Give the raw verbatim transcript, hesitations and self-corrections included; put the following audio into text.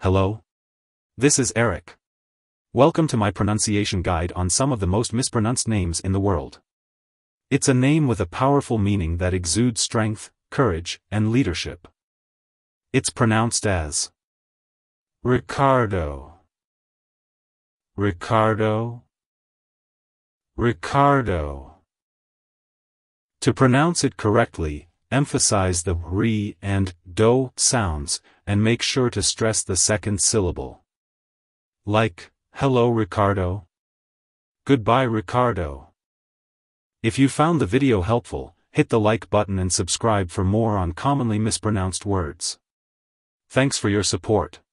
Hello? This is Eric. Welcome to my pronunciation guide on some of the most mispronounced names in the world. It's a name with a powerful meaning that exudes strength, courage, and leadership. It's pronounced as Ricardo. Ricardo. Ricardo. To pronounce it correctly, emphasize the ri and do sounds, and make sure to stress the second syllable. Like, hello Ricardo. Goodbye Ricardo. If you found the video helpful, hit the like button and subscribe for more on commonly mispronounced words. Thanks for your support.